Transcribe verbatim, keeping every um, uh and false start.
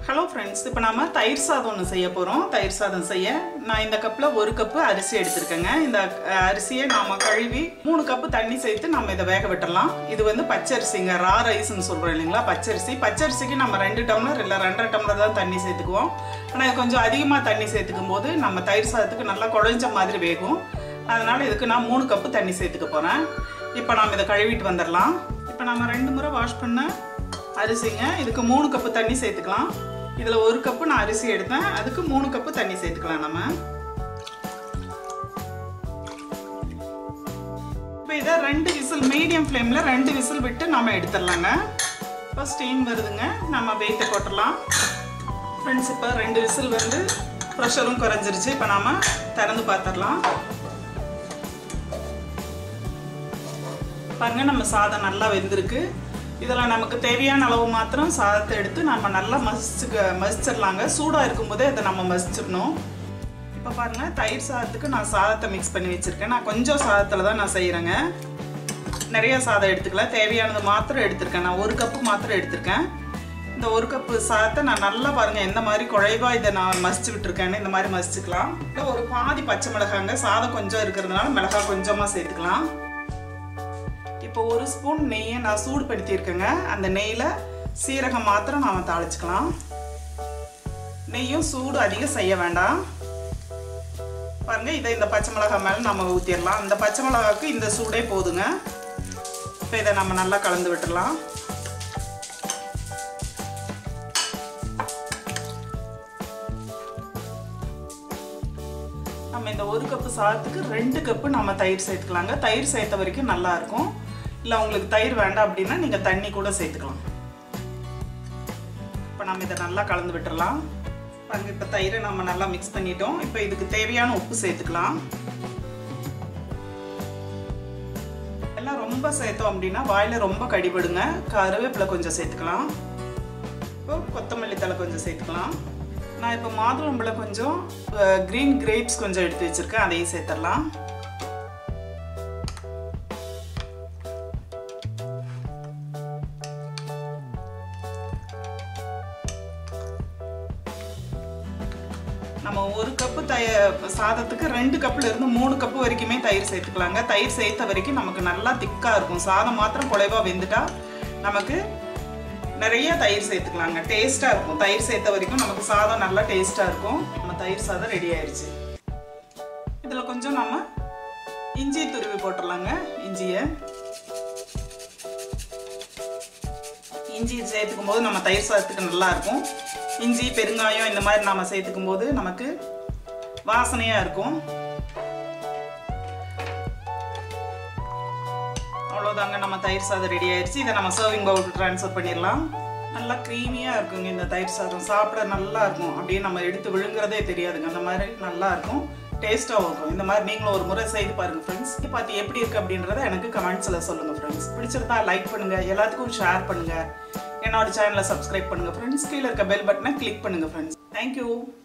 Hello friends, இப்போ நாம தயிர் சாதம் ஒன்று செய்ய போகிறோம். தயிர் சாதம் செய்ய நான் இந்த கப்பில் ஒரு கப்பு அரிசி எடுத்துருக்கேங்க. இந்த அரிசியை நாம் கழுவி மூணு கப்பு தண்ணி சேர்த்து நம்ம இதை வேக விட்டுடலாம். இது வந்து பச்சரிசிங்க, ரா ரைஸ்ன்னு சொல்கிறோம் இல்லைங்களா, பச்சரிசி. பச்சரிசிக்கு நம்ம ரெண்டு டம்ளர் இல்லை ரெண்டரை டம்ளர் தான் தண்ணி சேர்த்துக்குவோம். ஆனால் இது கொஞ்சம் அதிகமாக தண்ணி சேர்த்துக்கும் போது நம்ம தயிர் சாதத்துக்கு நல்லா குழஞ்ச மாதிரி வேகும். அதனால் இதுக்கு நான் மூணு கப்பு தண்ணி சேர்த்துக்க போகிறேன். இப்போ நாம் இதை கழுவிட்டு வந்துடலாம். இப்போ நம்ம ரெண்டு முறை வாஷ் பண்ண அரிசிங்க, இதுக்கு மூணு கப்பு தண்ணி சேர்த்துக்கலாம். இதில் ஒரு கப்பு நான் அரிசி எடுத்தேன், அதுக்கு மூணு கப்பு தண்ணி சேர்த்துக்கலாம். நம்ம இப்போ இதை ரெண்டு விசில், மீடியம் ஃப்ளேமில் ரெண்டு விசில் விட்டு நம்ம எடுத்துடலாங்க. இப்போ ஸ்டீம் வருதுங்க, நம்ம வெயிட்டை போட்டுடலாம். ஃப்ரெண்ட்ஸ், இப்போ ரெண்டு விசில் வந்து ப்ரெஷரும் குறைஞ்சிருச்சு. இப்போ நாம் திறந்து பார்த்துடலாம். பாருங்கள், நம்ம சாதம் நல்லா வெந்திருக்கு. இதில் நமக்கு தேவையான அளவு மாத்திரம் சாதத்தை எடுத்து நம்ம நல்லா மசிச்சுக்க மசிச்சிடலாங்க. சூடாக இருக்கும்போதே இதை நம்ம மசிச்சிடணும். இப்போ பாருங்கள், தயிர் சாதத்துக்கு நான் சாதத்தை மிக்ஸ் பண்ணி வச்சுருக்கேன். நான் கொஞ்சம் சாதத்தில் தான் நான் செய்கிறேங்க, நிறைய சாதம் எடுத்துக்கல. தேவையானது மாத்திரம் எடுத்திருக்கேன். நான் ஒரு கப்பு மாத்திரம் எடுத்திருக்கேன். இந்த ஒரு கப்பு சாதத்தை நான் நல்லா பாருங்கள் எந்த மாதிரி குழைவாக இதை நான் மசிச்சு விட்டுருக்கேன்னு இந்த மாதிரி மசிச்சுக்கலாம். இல்லை ஒரு பாதி பச்சை மிளகாங்க, சாதம் கொஞ்சம் இருக்கிறதுனால மிளகாய் கொஞ்சமாக சேர்த்துக்கலாம். இப்போ ஒரு ஸ்பூன் நெய்யை நான் சூடுபடுத்தியிருக்கேங்க. அந்த நெய்யில் சீரகம் மாத்திரம் நாம் தாளிச்சுக்கலாம். நெய்யும் சூடு அதிகம் செய்ய வேண்டாம். பாருங்கள், இதை இந்த பச்சை மிளகாய் மேலே நம்ம ஊற்றிடலாம். இந்த பச்சை மிளகாவுக்கு இந்த சூடே போதுங்க. இப்போ இதை நம்ம நல்லா கலந்து விட்டுடலாம். நம்ம இந்த ஒரு கப்பு சாதத்துக்கு ரெண்டு கப்பு நம்ம தயிர் சேர்த்துக்கலாங்க. தயிர் சேர்த்த வரைக்கும் நல்லாயிருக்கும். இல்லை உங்களுக்கு தயிர் வேண்டாம் அப்படின்னா நீங்கள் தண்ணி கூட சேர்த்துக்கலாம். இப்போ நம்ம இதை நல்லா கலந்து விட்டுடலாம். பாருங்க, இப்போ தயிரை நம்ம நல்லா மிக்ஸ் பண்ணிட்டோம். இப்போ இதுக்கு தேவையான உப்பு சேர்த்துக்கலாம். எல்லாம் ரொம்ப சேர்த்தோம் அப்படின்னா வாயில ரொம்ப கடிபடுங்க. கருவேப்பிலை கொஞ்சம் சேர்த்துக்கலாம். இப்போ கொத்தமல்லி தழை கொஞ்சம் சேர்த்துக்கலாம். நான் இப்போ மாதுளம்பழம் கொஞ்சம் க்ரீன் கிரேப்ஸ் கொஞ்சம் எடுத்து வச்சுருக்கேன், அதையும் சேர்த்துடலாம். நம்ம ஒரு கப்பு தய சாதத்துக்கு ரெண்டு கப்புல இருந்து மூணு கப்பு வரைக்குமே தயிர் சேர்த்துக்கலாங்க. தயிர் சேர்த்த வரைக்கும் நமக்கு நல்லா திக்காக இருக்கும். சாதம் மாத்திரம் குழைவாக வெந்துட்டா நமக்கு நிறைய தயிர் சேர்த்துக்கலாங்க, டேஸ்ட்டாக இருக்கும். தயிர் சேர்த்த வரைக்கும் நமக்கு சாதம் நல்லா டேஸ்ட்டாக இருக்கும். நம்ம தயிர் சாதம் ரெடி ஆயிடுச்சு. இதில் கொஞ்சம் நம்ம இஞ்சி துருவி போட்டுடலாங்க. இஞ்சியை இஞ்சி சேர்த்துக்கும் போது நம்ம தயிர் சாதத்துக்கு நல்லா இருக்கும். இஞ்சி பெருங்காயம் இந்த மாதிரி நம்ம சேர்த்துக்கும் போது நமக்கு வாசனையாக இருக்கும். அவ்வளோதாங்க, நம்ம தயிர் சாதம் ரெடி ஆயிடுச்சு. இதை நம்ம சர்விங் பவுலுக்கு ட்ரான்ஸ்ஃபர் பண்ணிடலாம். நல்லா க்ரீமியாக இருக்குங்க இந்த தயிர் சாதம். சாப்பிட நல்லா இருக்கும். அப்படியே நம்ம எடுத்து விழுங்குறதே தெரியாதுங்க. அந்த மாதிரி நல்லா இருக்கும், டேஸ்ட்டாகவும் இருக்கும். இந்த மாதிரி நீங்களும் ஒரு முறை செய்து பாருங்கள் ஃப்ரெண்ட்ஸ். பார்த்து எப்படி இருக்குது அப்படின்றத எனக்கு கமெண்ட்ஸில் சொல்லுங்கள் ஃப்ரெண்ட்ஸ். பிடிச்சிருந்தா லைக் பண்ணுங்கள், எல்லாத்துக்கும் ஷேர் பண்ணுங்கள், என்னோட சேனலை சப்ஸ்கிரைப் பண்ணுங்கள் ஃப்ரெண்ட்ஸ். கீழே இருக்க பெல் பட்டனை கிளிக் பண்ணுங்கள் ஃப்ரெண்ட்ஸ். தேங்க்யூ.